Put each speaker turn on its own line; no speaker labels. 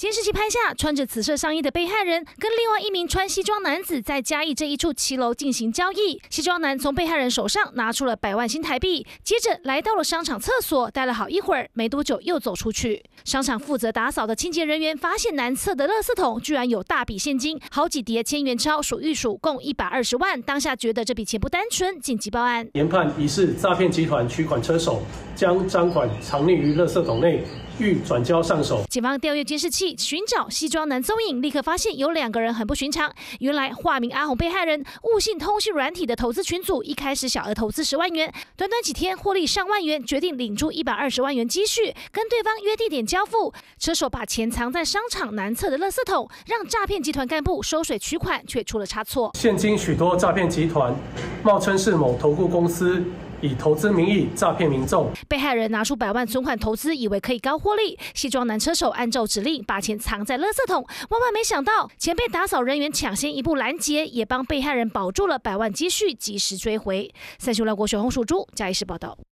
监视器拍下穿着紫色上衣的被害人跟另外一名穿西装男子在嘉义这一处骑楼进行交易。西装男从被害人手上拿出了100万新台币，接着来到了商场厕所，待了好一会儿，没多久又走出去。商场负责打扫的清洁人员发现男厕的垃圾桶居然有大笔现金，好几叠千元钞，数一数共120万。当下觉得这笔钱不单纯，紧急报案。
研判疑似诈骗集团取款车手将赃款藏匿于垃圾桶内，欲转交上手。
警方调阅监视器，寻找西装男踪影，立刻发现有2个人很不寻常。原来化名阿红被害人误信通讯软体的投资群组，一开始小额投资10万元，短短几天获利上万元，决定领出120万元积蓄，跟对方约地点交付。车手把钱藏在商场南侧的垃圾桶，让诈骗集团干部收水取款，却出了差错。
现今许多诈骗集团冒称是某投顾公司，以投资名义诈骗民众。
被害人拿出100万存款投资，以为可以高获利。西装男车手按照指令把钱藏在垃圾桶，万万没想到钱被打扫人员抢先一步拦截，也帮被害人保住了100万积蓄，及时追回。三立国学洪淑珠嘉义市报道。